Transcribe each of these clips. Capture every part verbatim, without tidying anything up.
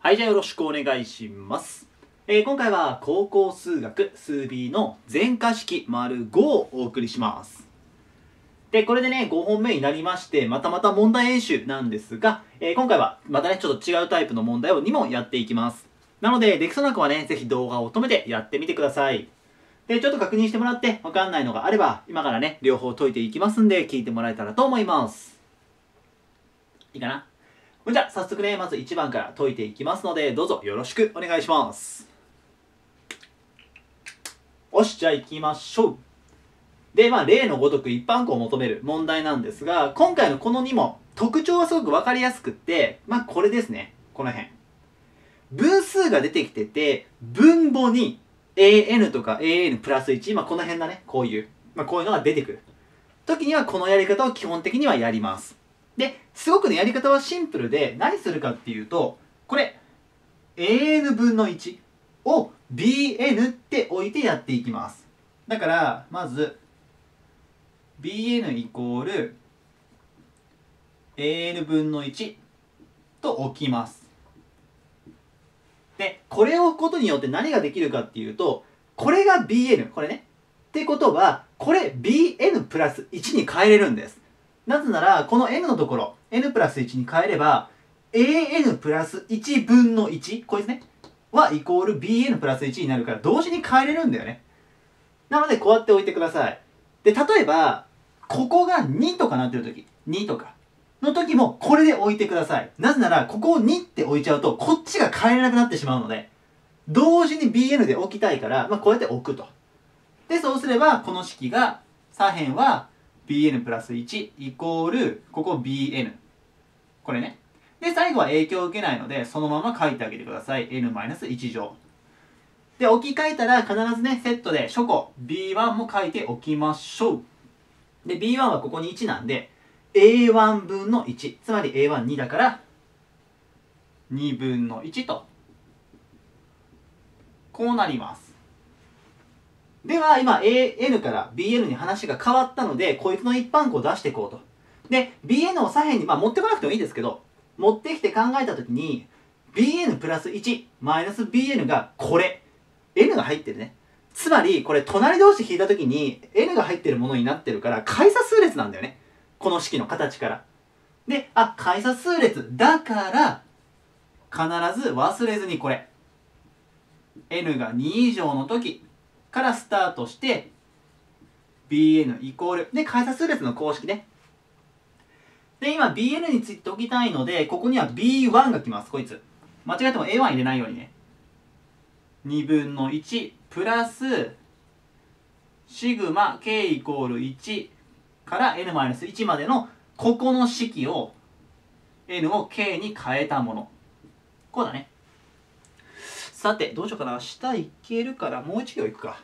はい、じゃあよろしくお願いします。えー、今回は高校数学数 ビー の全化式 ⑤ をお送りします。で、これでね、ごほんめになりまして、またまた問題演習なんですが、えー、今回はまたね、ちょっと違うタイプの問題をに問やっていきます。なので、できそうな子はね、ぜひ動画を止めてやってみてください。で、ちょっと確認してもらって、わかんないのがあれば、今からね、両方解いていきますんで、聞いてもらえたらと思います。いいかな？じゃあ、早速ね、まずいちばんから解いていきますので、どうぞよろしくお願いします。よし、じゃあ行きましょう。で、まあ、例のごとく一般項を求める問題なんですが、今回のこのに問、特徴はすごくわかりやすくって、まあ、これですね。この辺。分数が出てきてて、分母に エーエヌ とか エーエヌ プラスいち、まあ、この辺だね。こういう。まあ、こういうのが出てくる。時にはこのやり方を基本的にはやります。で、すごくね、やり方はシンプルで、何するかっていうと、これ、エーエヌ 分のいちを ビーエヌ って置いてやっていきます。だから、まず、ビーエヌ イコール エーエヌ 分のいちと置きます。で、これを置くことによって何ができるかっていうと、これが ビーエヌ、これね。ってことは、これ ビーエヌ プラスいちに変えれるんです。なぜなら、この n のところ、n プラスいちに変えれば、エーエヌ プラスいち分のいち、これですね。はイコール ビーエヌ プラスいちになるから、同時に変えれるんだよね。なので、こうやって置いてください。で、例えば、ここがにとかなってるとき、にとかの時も、これで置いてください。なぜなら、ここをにって置いちゃうと、こっちが変えれなくなってしまうので、同時に ビーエヌ で置きたいから、まあ、こうやって置くと。で、そうすれば、この式が、左辺は ビーエヌ プラスいちイコール、ここ ビーエヌ。これね。で、最後は影響を受けないので、そのまま書いてあげてください。エヌマイナスいち 乗。で、置き換えたら必ずね、セットで初項 ビーワン も書いておきましょう。で、ビーワン はここにいちなんで、エーワン 分のいち。つまり エーワンに だから、にぶんのいちと。こうなります。では、今 エーエヌ から ビーエヌ に話が変わったので、こいつの一般項を出していこうと。で、ビーエヌ を左辺に、まあ持ってこなくてもいいですけど、持ってきて考えたときに、ビーエヌ プラスいちマイナス ビーエヌ がこれ。N が入ってるね。つまり、これ隣同士引いたときに N が入ってるものになってるから、解差数列なんだよね。この式の形から。で、あ、解差数列だから、必ず忘れずにこれ。N がに以上の時からスタートして、ビーエヌ イコール。で、解差数列の公式ね。で、今 ビーエヌ についておきたいので、ここには ビーワン が来ます、こいつ。間違っても エーワン 入れないようにね。にぶんのいちプラスシグマ k イコールいちから エヌマイナスいち までのここの式を n を k に変えたもの。こうだね。さて、どうしようかな。下いけるからもういち行いくか。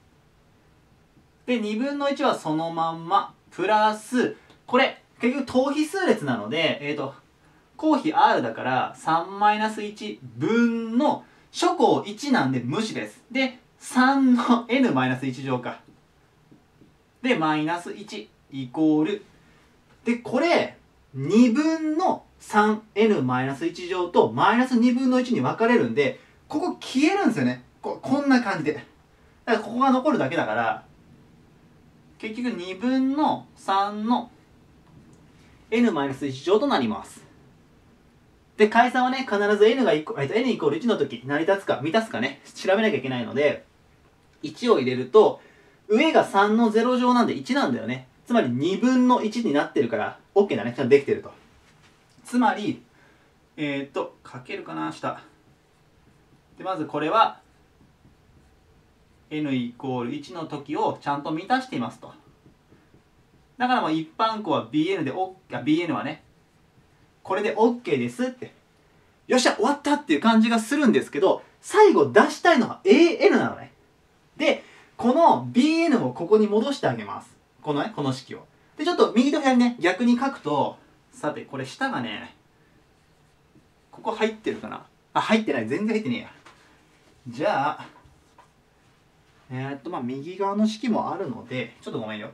で、にぶんのいちはそのまんま、プラス、これ、結局等比数列なので、えっと、項比 R だからさんマイナスいち分の初項いちなんで無視です。で、さんの エヌマイナスいち 乗か。で、マイナスいちイコール。で、これ、にぶんの さんエヌマイナスいち 乗とマイナスにぶんのいちに分かれるんで、ここ消えるんですよね。ここんな感じで。だからここが残るだけだから、結局にぶんのさんの エヌマイナスいち 乗となります。で、解散はね、必ず n が n イコールいちの時、成り立つか、満たすかね、調べなきゃいけないので、いちを入れると、上がさんのゼロ乗なんでいちなんだよね。つまりにぶんのいちになってるから、OK だね。ちゃんとできてると。つまり、えー、っと、書けるかな、下。で、まずこれは、n イコールいちの時をちゃんと満たしていますと。だからもう一般項は ビーエヌ で、O、ビーエヌ はね、これで OK ですって。よっしゃ終わったっていう感じがするんですけど、最後出したいのは エーエヌ なのね。で、この ビーエヌ をここに戻してあげます。このね、この式を。で、ちょっと右と左ね、逆に書くと、さて、これ下がね、ここ入ってるかなあ、入ってない。全然入ってねえや。じゃあ、えー、っと、まあ、右側の式もあるので、ちょっとごめんよ。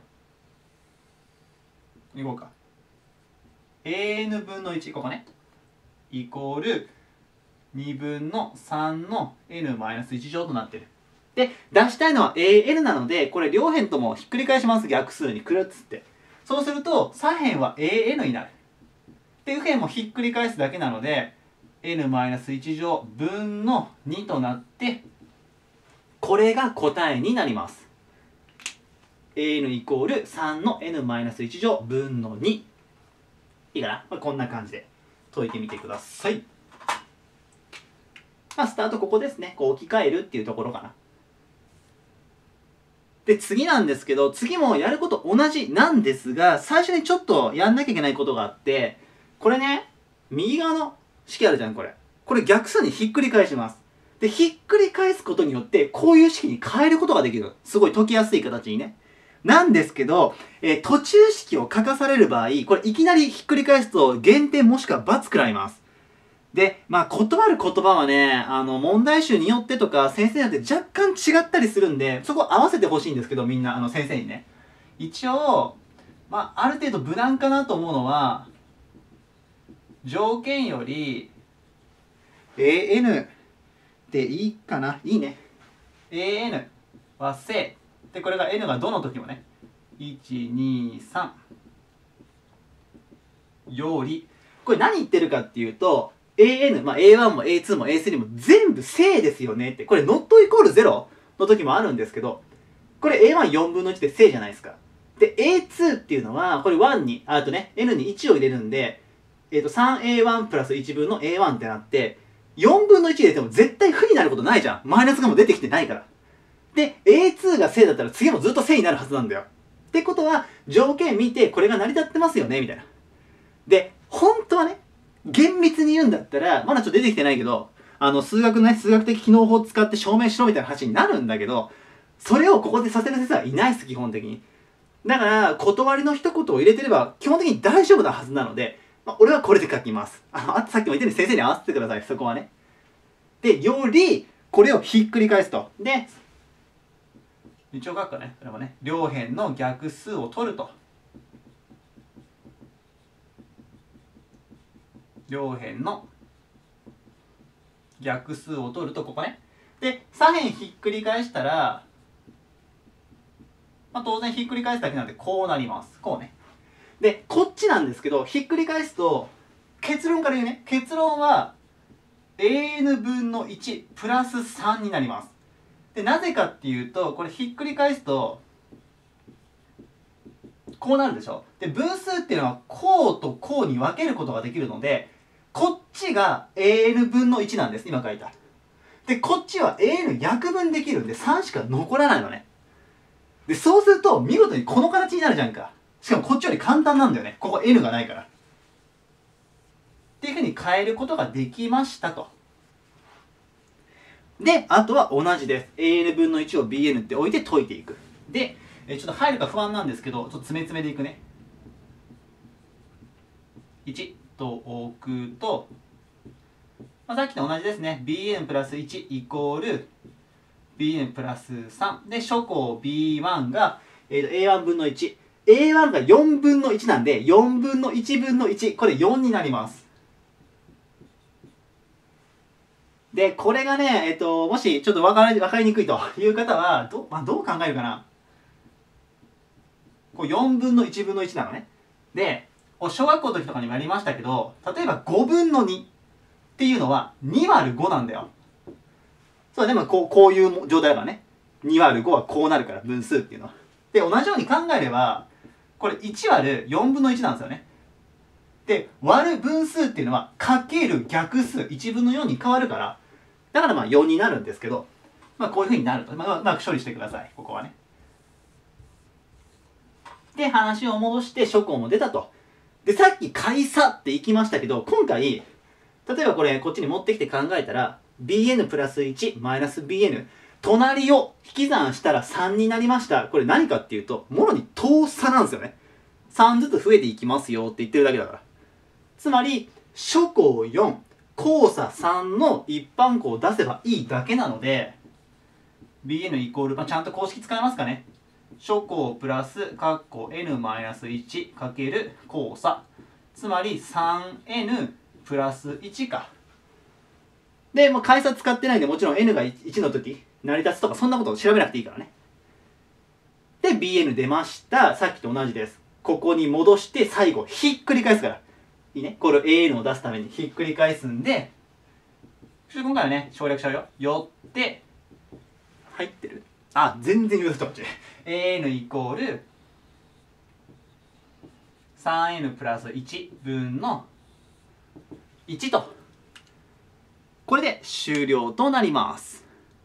いこうか。エーエヌ 分のいち、ここね。イコールにぶんのさんの エヌマイナスいち 乗となってる。で、出したいのは エーエヌ なので、これ両辺ともひっくり返します。逆数にくるっつって。そうすると、左辺は エーエヌ になる。で、右辺もひっくり返すだけなので、エヌマイナスいち 乗分のにとなって、これが答えになります。エーエヌ イコールさんの エヌマイナスいち 乗分のに。いいかな、まあ、こんな感じで解いてみてください。まあ、スタートここですね。こう置き換えるっていうところかな。で、次なんですけど、次もやること同じなんですが、最初にちょっとやんなきゃいけないことがあって、これね、右側の式あるじゃん、これ。これ逆数にひっくり返します。で、ひっくり返すことによって、こういう式に変えることができる。すごい解きやすい形にね。なんですけど、えー、途中式を書かされる場合、これいきなりひっくり返すと減点もしくは×食らいます。で、まあ、断る言葉はね、あの、問題集によってとか、先生によって若干違ったりするんで、そこ合わせてほしいんですけど、みんな、あの、先生にね。一応、まあ、ある程度無難かなと思うのは、条件より、エーエヌ でいいかな。いいね。エーエヌ は正。で、これが N がどの時もね、いち、に、さんより、これ何言ってるかっていうと、エーエヌ、まあ、エーワン も エーツー も エースリー も全部正ですよねって。これ ノット イコールゼロ の時もあるんですけど、これ エーワンよん 分のいちで正じゃないですか。で、エーツー っていうのは、これいちに、あとね、N にいちを入れるんで、えっと スリーエーワン プラスいちぶんの エーワン ってなって、よんぶんのいち入れても絶対負になることないじゃん。マイナスがもう出てきてないから。で、エーツー が正だったら次もずっと正になるはずなんだよ。ってことは、条件見てこれが成り立ってますよね、みたいな。で、本当はね、厳密に言うんだったら、まだちょっと出てきてないけど、あの、数学のね、数学的機能法を使って証明しろみたいな話になるんだけど、それをここでさせる先生はいないです、基本的に。だから、断りの一言を入れてれば、基本的に大丈夫なはずなので、まあ、俺はこれで書きます。あの、あとさっきも言ったように先生に合わせてください、そこはね。で、より、これをひっくり返すと。で、一応書くかね、これもね、両辺の逆数を取ると。両辺の逆数を取ると、ここね。で、左辺ひっくり返したら、まあ、当然ひっくり返すだけなんでこうなります。こうね。で、こっちなんですけど、ひっくり返すと、結論から言うね。結論は、エーエヌ 分のいちプラスさんになります。で、なぜかっていうと、これひっくり返すと、こうなるでしょ。で、分数っていうのは、こうとこうに分けることができるので、こっちが エーエヌ 分のいちなんです。今書いた。で、こっちは エーエヌ 約分できるんでさんしか残らないのね。で、そうすると、見事にこの形になるじゃんか。しかもこっちより簡単なんだよね。ここ N がないから。っていうふうに変えることができましたと。で、あとは同じです。エーエヌ 分のいちを ビーエヌ って置いて解いていく。で、えちょっと入るか不安なんですけど、ちょっと詰め詰めでいくね。いちと置くと、まあ、さっきと同じですね。ビーエヌ プラスいちイコール ビーエヌ プラスさん。で、初項 ビーワン が、えー、エーワン 分のいち。エーワン がよんぶんのいちなんで、よんぶんのいちぶんのいち。これよんになります。で、これがね、えっと、もしちょっと分かり、分かりにくいという方は、ど,、まあ、どう考えるかな。こうよんぶんのいちぶんのいちなのね。で、小学校の時とかにもやりましたけど、例えばごぶんのにっていうのはにわるごなんだよ。そう、でもこう、こういう状態だからね。にわるごはこうなるから、分数っていうのは。で、同じように考えれば、これいちわるよんぶんのいちなんですよね。で、割る分数っていうのは、かける逆数、いちぶんのよんに変わるから、だからまあよんになるんですけど、まあこういうふうになると。まあ、まあ処理してください、ここはね。で、話を戻して初項も出たと。で、さっき解差って言いましたけど、今回、例えばこれこっちに持ってきて考えたら、ビーエヌ プラスいちマイナス ビーエヌ、隣を引き算したらさんになりました。これ何かっていうと、もろに等差なんですよね。さんずつ増えていきますよって言ってるだけだから。つまり、初項よん、交差さんの一般項を出せばいいだけなので、ビーエヌ イコール、まあ、ちゃんと公式使えますかね。初項プラス、括弧 エヌマイナスいち かける交差。つまり さんエヌ プラスいちか。 で、もう階差使ってないんで、もちろん n がいちの時、成り立つとかそんなことを調べなくていいからね。で、ビーエヌ 出ました。さっきと同じです。ここに戻して最後、ひっくり返すから。いいね。これを エーエヌ を出すためにひっくり返すんで、今回はね、省略しちゃうよ。よって、入ってる？あ、全然言うとこっち。エーエヌ イコール スリーエヌ プラスいち分のいちと。これで終了となります。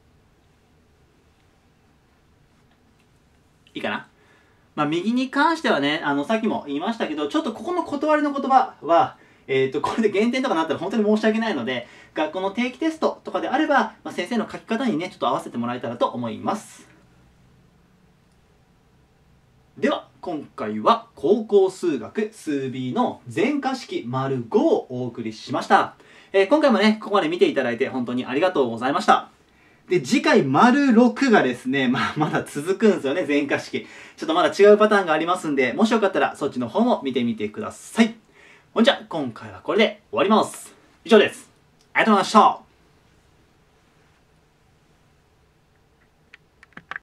いいかな？まあ、右に関してはね、あの、さっきも言いましたけど、ちょっとここの断りの言葉は、えっと、これで減点とかなったら本当に申し訳ないので、学校の定期テストとかであれば、まあ、先生の書き方にね、ちょっと合わせてもらえたらと思います。では、今回は高校数学数 ビー の全化式 ⑤ をお送りしました。えー、今回もね、ここまで見ていただいて本当にありがとうございました。で、次回 ⑤ がですね、まあ、まだ続くんですよね、全化式。ちょっとまだ違うパターンがありますんで、もしよかったらそっちの方も見てみてください。ほんじゃ、今回はこれで終わります。以上です。ありがとうございました。